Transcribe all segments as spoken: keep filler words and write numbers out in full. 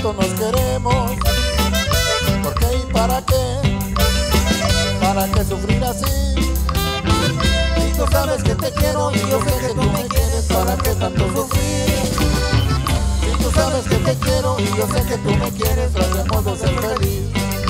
tanto nos queremos. ¿Por qué y para qué? ¿Para qué sufrir así? Si tú sabes que te quiero y yo sé que tú me quieres, ¿para qué tanto sufrir? Si tú sabes que te quiero y yo sé que tú me quieres, tratemos de ser feliz.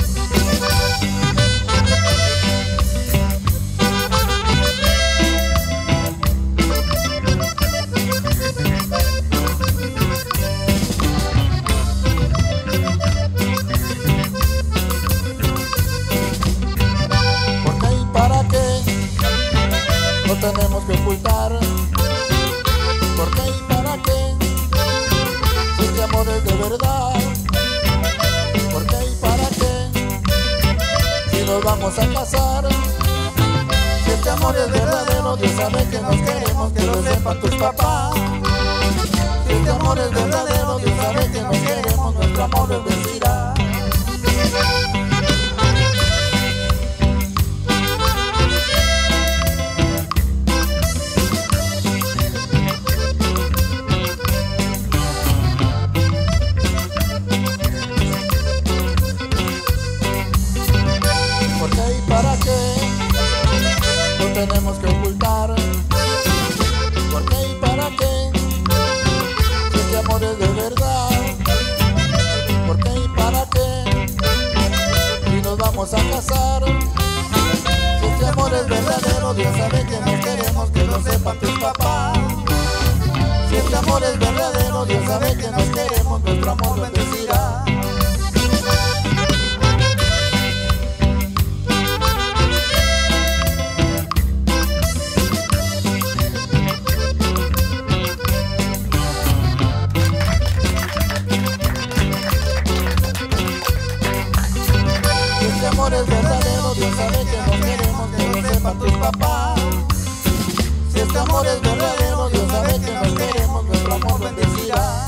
Tenemos que ocultar. ¿Por qué y para qué? Si este amor es de verdad. ¿Por qué y para qué? Si nos vamos a casar. Si este amor es verdadero, Dios sabe que nos queremos, que lo sepan tus papás. Si este amor es verdadero, Dios sabe que nos queremos, nuestro amor es bendecirá. Tenemos que ocultar. ¿Por qué y para qué? Si este amor es de verdad. ¿Por qué y para qué? Si nos vamos a casar. Si este amor es verdadero, Dios sabe que nos queremos, que lo sepan tus papás. Si este amor es verdadero, Dios sabe que nos queremos, nuestro amor bendecirá. Es verdadero, Dios sabe que nos queremos, que lo sepan tus papás. Si este amor es verdadero, Dios sabe que nos queremos, nuestro amor bendecirá.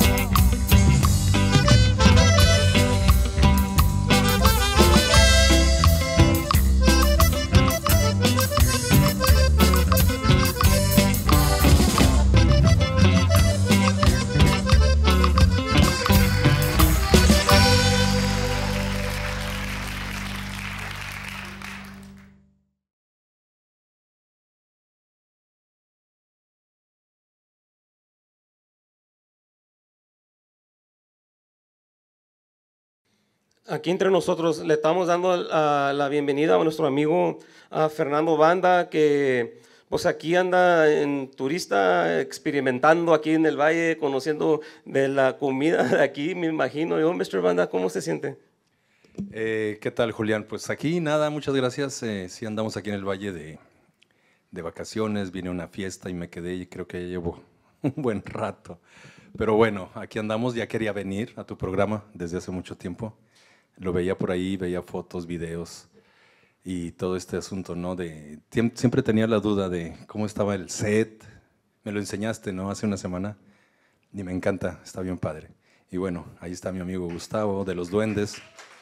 Aquí entre nosotros le estamos dando uh, la bienvenida a nuestro amigo uh, Fernando Banda, que pues aquí anda en turista, experimentando aquí en el valle, conociendo de la comida de aquí, me imagino. Yo, mister Banda, ¿cómo se siente? Eh, ¿Qué tal, Julián? Pues aquí nada, muchas gracias. Eh, sí andamos aquí en el valle de, de vacaciones, vine a una fiesta y me quedé y creo que ya llevo un buen rato. Pero bueno, aquí andamos, ya quería venir a tu programa desde hace mucho tiempo. Lo veía por ahí, veía fotos, videos y todo este asunto, ¿no? De, siempre tenía la duda de cómo estaba el set. Me lo enseñaste, ¿no? Hace una semana y me encanta, está bien padre. Y bueno, ahí está mi amigo Gustavo de Los Duendes.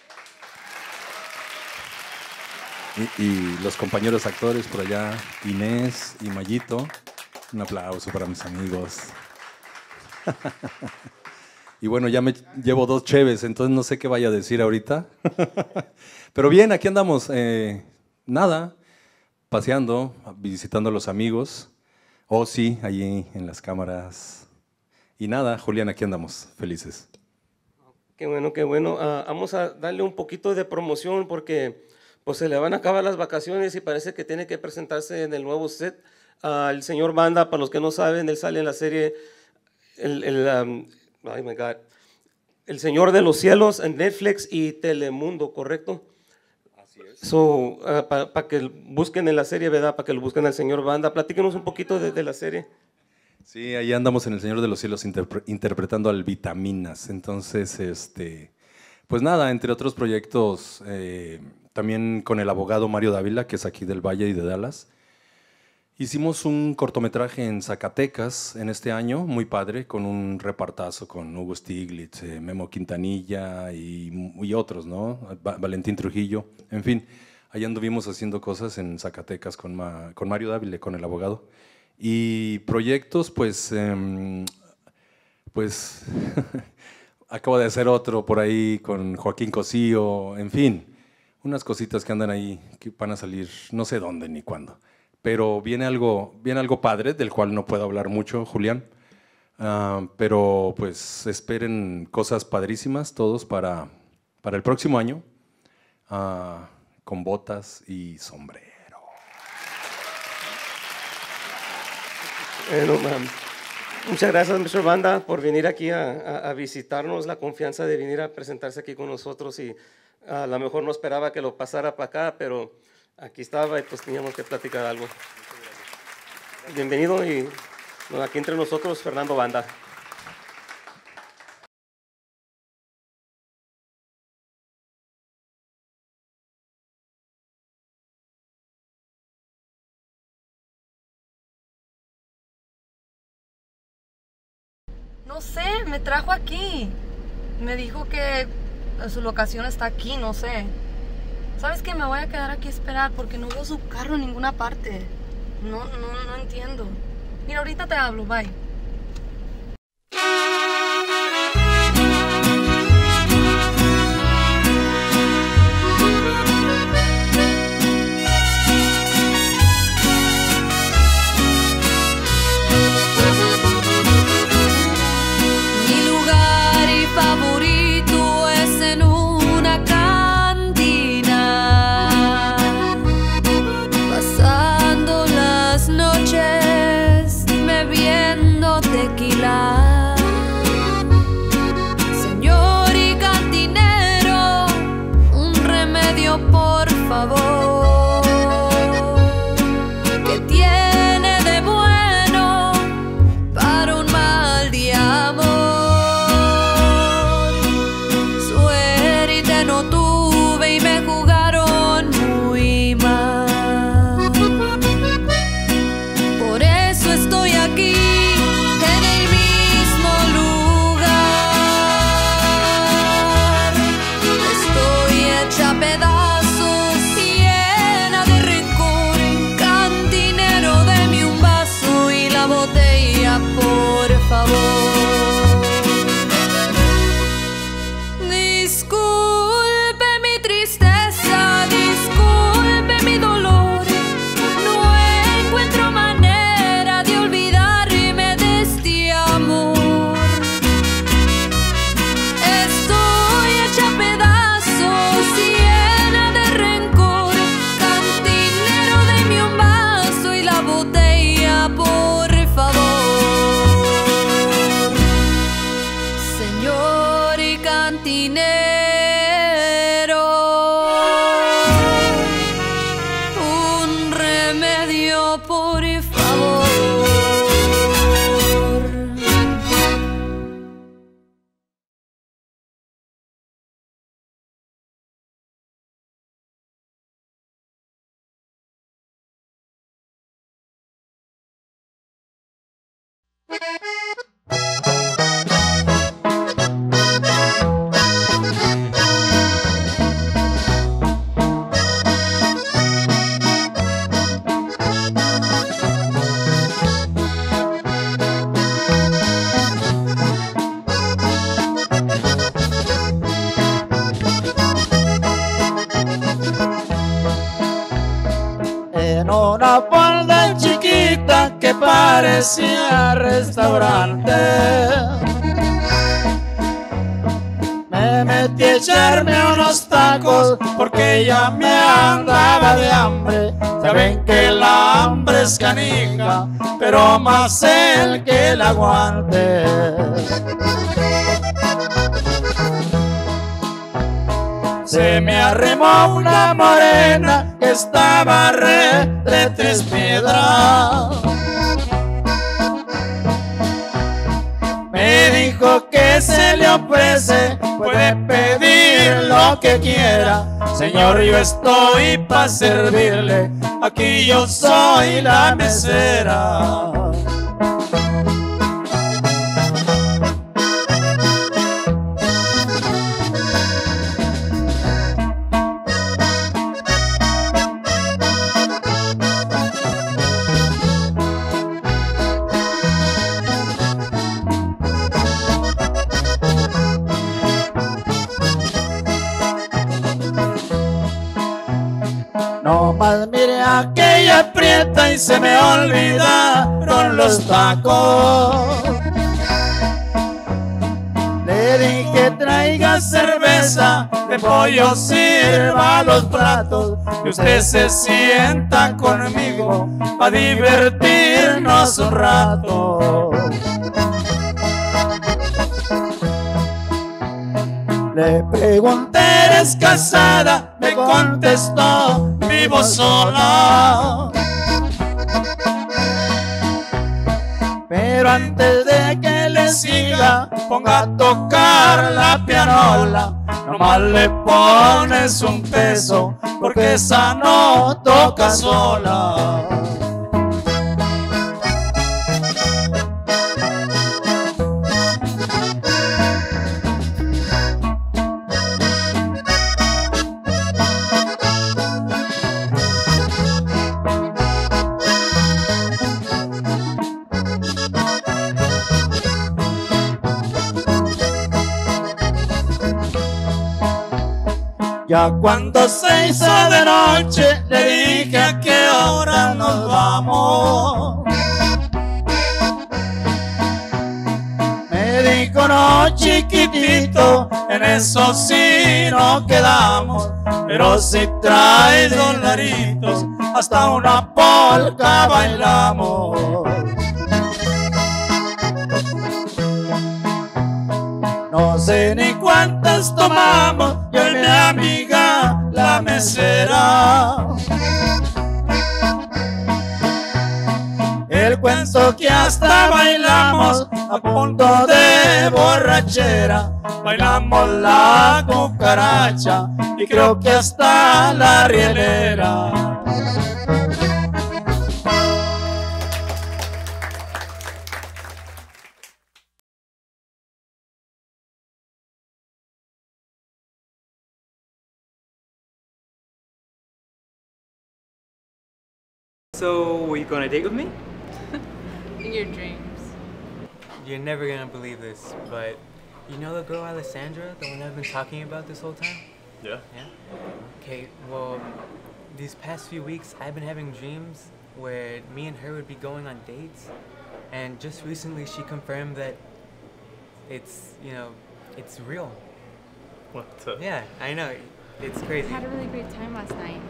Y, y los compañeros actores por allá, Inés y Mayito. Un aplauso para mis amigos. Y bueno, ya me llevo dos cheves, entonces no sé qué vaya a decir ahorita. Pero bien, aquí andamos. Eh, nada, paseando, visitando a los amigos. Oh, sí, allí en las cámaras. Y nada, Julián, aquí andamos, felices. Qué bueno, qué bueno. Uh, vamos a darle un poquito de promoción porque pues, se le van a acabar las vacaciones y parece que tiene que presentarse en el nuevo set. Uh, el señor Banda, para los que no saben, él sale en la serie El... el um, Oh my God. El Señor de los Cielos en Netflix y Telemundo, ¿correcto? Así es. So, uh, para pa que busquen en la serie, ¿verdad? Para que lo busquen al señor Banda. Platíquenos un poquito de, de la serie. Sí, ahí andamos en El Señor de los Cielos interpre interpretando al Vitaminas. Entonces, este, pues nada, entre otros proyectos, eh, también con el abogado Mario Dávila, que es aquí del Valle y de Dallas. Hicimos un cortometraje en Zacatecas en este año, muy padre, con un repartazo con Hugo Stiglitz, eh, Memo Quintanilla y, y otros, ¿no? Va Valentín Trujillo, en fin, ahí anduvimos haciendo cosas en Zacatecas con, Ma con Mario Dávila, con el abogado. Y proyectos, pues, eh, pues acabo de hacer otro por ahí con Joaquín Cosío, en fin, unas cositas que andan ahí que van a salir no sé dónde ni cuándo. Pero viene algo, viene algo padre, del cual no puedo hablar mucho, Julián. Uh, pero pues esperen cosas padrísimas todos para, para el próximo año, uh, con botas y sombrero. Bueno, man. Muchas gracias, mister Banda, por venir aquí a, a, a visitarnos, la confianza de venir a presentarse aquí con nosotros, y a lo mejor no esperaba que lo pasara para acá, pero aquí estaba y pues teníamos que platicar algo. Bienvenido, y bueno, aquí entre nosotros Fernando Banda. No sé, me trajo aquí. Me dijo que su locación está aquí, no sé. ¿Sabes qué? Me voy a quedar aquí a esperar porque no veo su carro en ninguna parte. No, no, no entiendo. Mira, ahorita te hablo, bye. Señor y cantinero, un remedio por favor. ¿Qué tiene de bueno para un mal de amor? Suerte no tuve y me jugaron muy mal. Por eso estoy aquí, pedazos, llena de rencor. Cantinero, deme un vaso y la botella, por favor. Disculpe mi tristeza, disculpe mi dolor. No encuentro manera de olvidarme de este amor. Estoy hecha pedazos y por favor, señor y cantinero, un remedio por favor. En una fonda chiquita que parecía restaurante, me metí a echarme unos tacos porque ya me andaba de hambre. Saben que la hambre es canija, pero más el que la aguante. Se me arrimó una morena que estaba re de tres piedras. Me dijo que se le ofrece, puede pedir lo que quiera. Señor, yo estoy para servirle, aquí yo soy la mesera. Nomás mire aquella aprieta y se me olvidaron los tacos. Le dije traiga cerveza, de pollo sirva los platos, y usted se sienta conmigo para divertirnos un rato. Le pregunté, ¿eres casada? Me contestó, vivo sola. Pero antes de que le siga, ponga a tocar la pianola. Nomás le pones un peso, porque esa no toca sola. Ya cuando se hizo de noche, le dije a qué hora nos vamos. Me dijo no, chiquitito, en eso sí no quedamos, pero si traes dolaritos, hasta una polca bailamos. No sé ni cuántas tomamos, yo y mi amiga la mesera. El cuento que hasta bailamos a punto de borrachera. Bailamos la cucaracha y creo que hasta la rielera. So, were you going on a date with me? In your dreams. You're never gonna believe this, but you know the girl Alessandra, the one I've been talking about this whole time? Yeah. Yeah? Okay, well, these past few weeks I've been having dreams where me and her would be going on dates, and just recently she confirmed that it's, you know, it's real. What the? Yeah, I know, it's crazy. I had a really great time last night.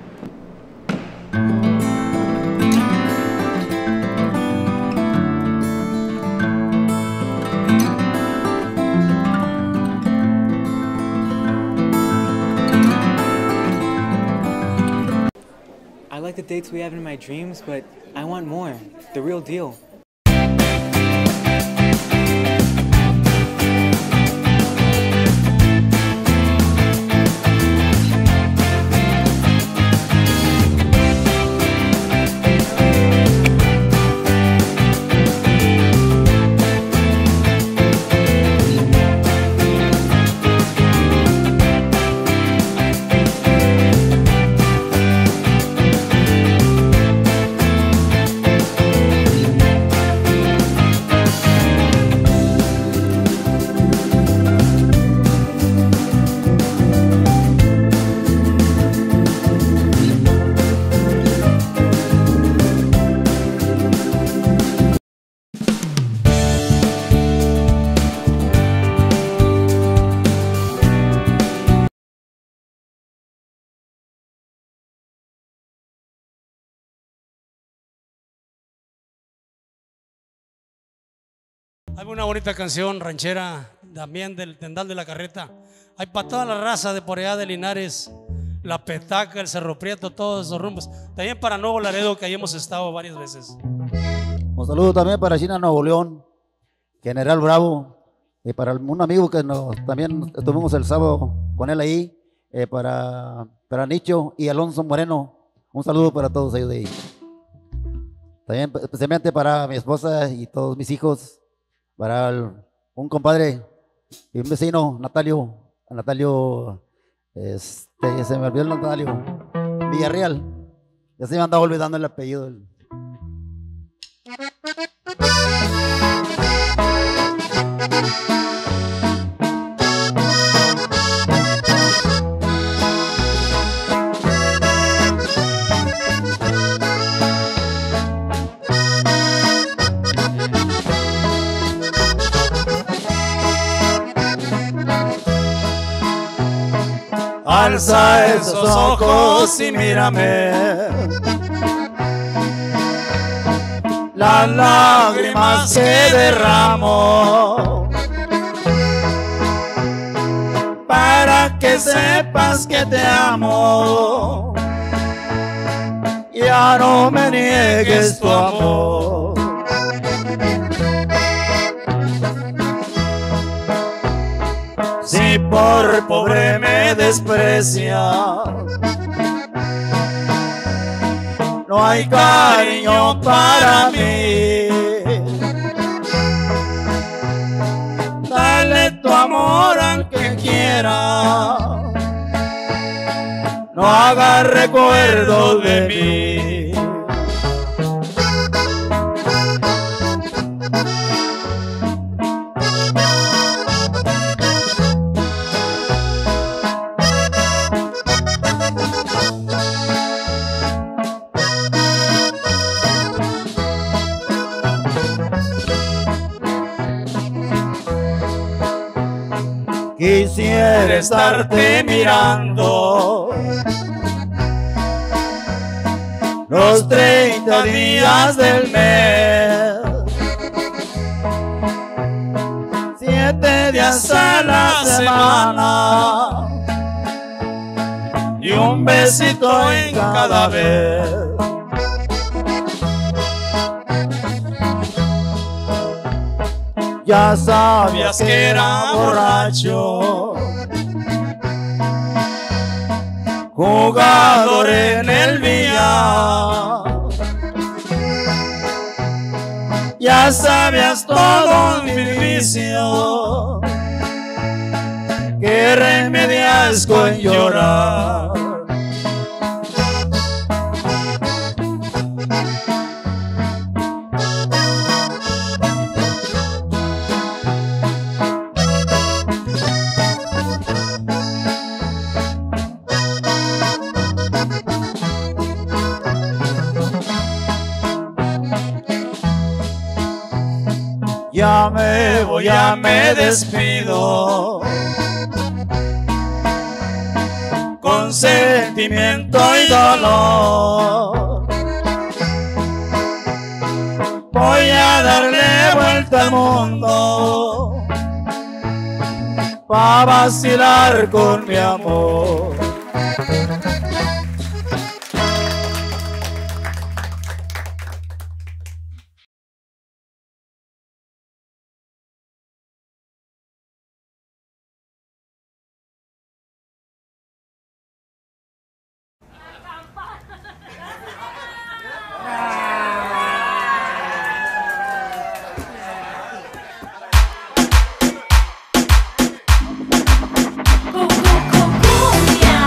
I like the dates we have in my dreams, but I want more. The real deal. Hay una bonita canción ranchera también del Tendal de la Carreta. Hay para toda la raza de por allá de Linares, La Petaca, el Cerro Prieto, todos esos rumbos. También para Nuevo Laredo, que ahí hemos estado varias veces. Un saludo también para China, Nuevo León, General Bravo, y para un amigo que nos, también estuvimos el sábado con él ahí, eh, para, para Nicho y Alonso Moreno. Un saludo para todos ellos de ahí. También especialmente para mi esposa y todos mis hijos. Para el, un compadre y un vecino, Natalio, Natalio, este, se me olvidó el Natalio, Villarreal, ya se me andaba olvidando el apellido. Alza esos ojos y mírame. Las lágrimas que derramo, para que sepas que te amo. Ya no me niegues tu amor. Si por pobre me desprecias, no hay cariño para mí. Dale tu amor aunque quiera, no hagas recuerdo de mí. Quisiera estarte mirando los treinta días del mes, siete días a la semana y un besito en cada vez. Ya sabías que era borracho, jugador en el billar. Ya sabías todo mi vicio, que remedias con llorar. Ya me voy, ya me despido, con sentimiento y dolor. Voy a darle vuelta al mundo, pa' vacilar con mi amor. Cumbia.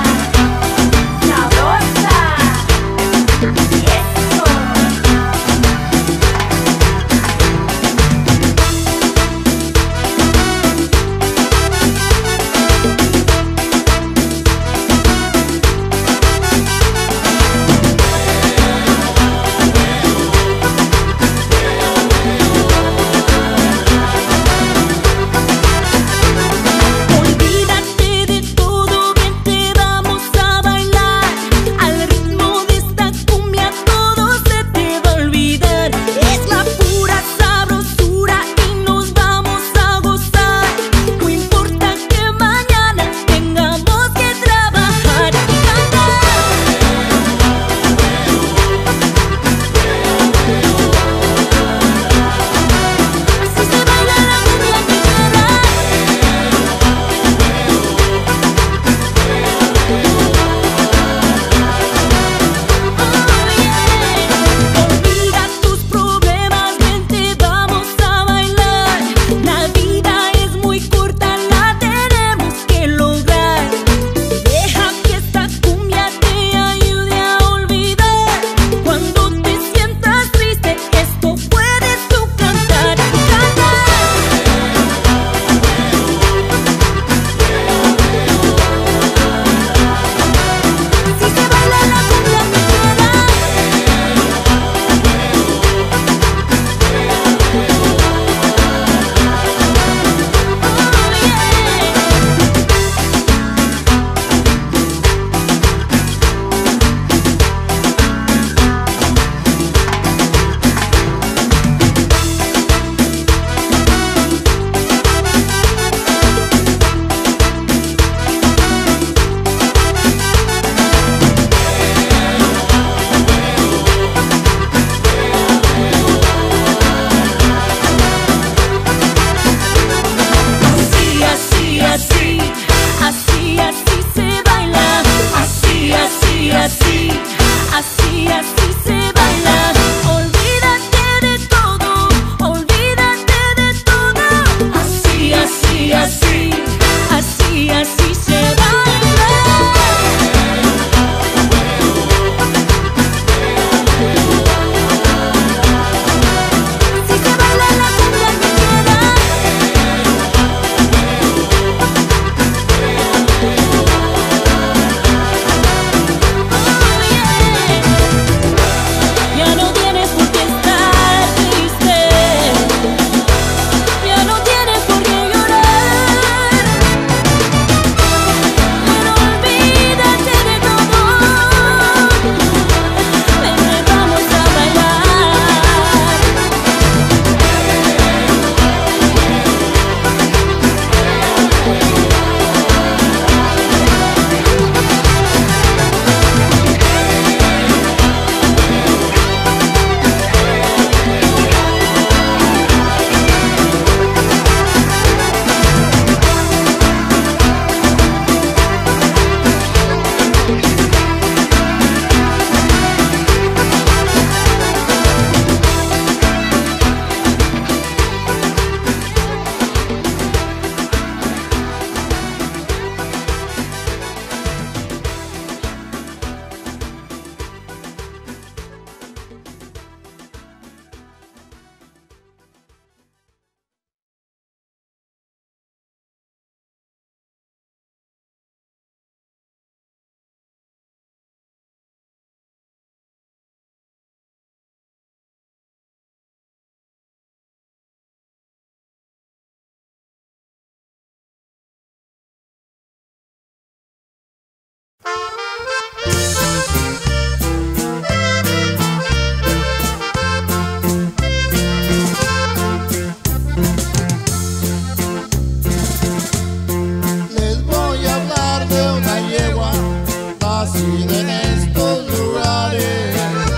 nacida en estos lugares,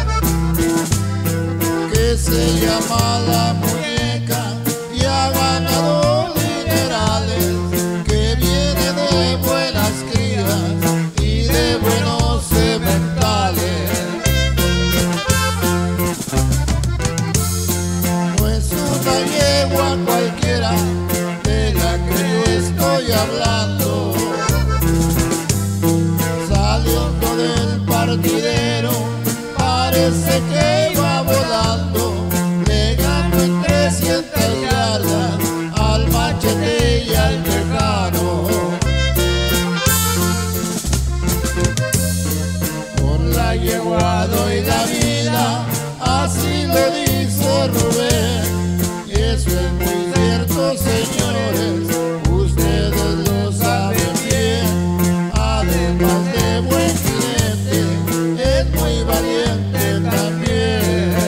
que se llama La Muñeca y ha ganado minerales, que viene de buenas crías y de buenos sementales. No es una yegua cualquiera de la que yo estoy hablando, saliendo del partidero parece que va volando, le ganó en trescientas yardas al Machete y al Tejano. Por la yegua doy la vida, así lo dice Rubén, y eso es muy cierto, señores, ustedes lo saben bien. Además de buen cliente, es muy valiente también.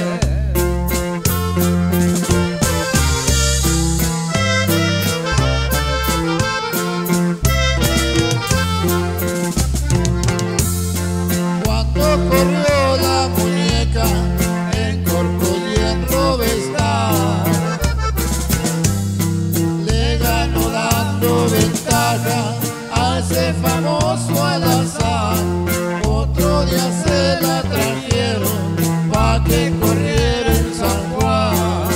Cuando corrió La Muñeca en Corpus y en Robestad, le ganó dando ventaja a ese famoso Alazán. Otro día se la trajeron pa' que corriera en San Juan.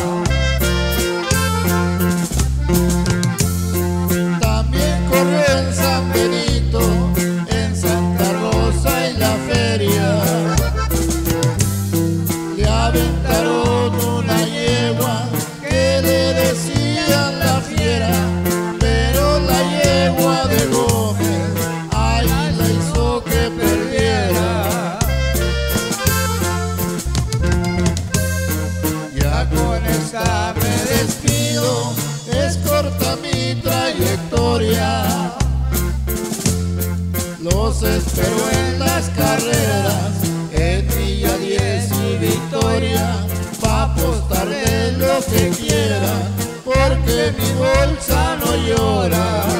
También corrió en San Benito, en Santa Rosa y La Feria. Le aventaron una yegua que le decían La Fiera, pero la yegua de Gómez ahí la hizo que perdiera. Ya con esta me despido, es corta mi trayectoria. Los espero en las carreras, en Villa diez y Victoria, pa' apostar de lo que quieran, porque mi bolsa no llora.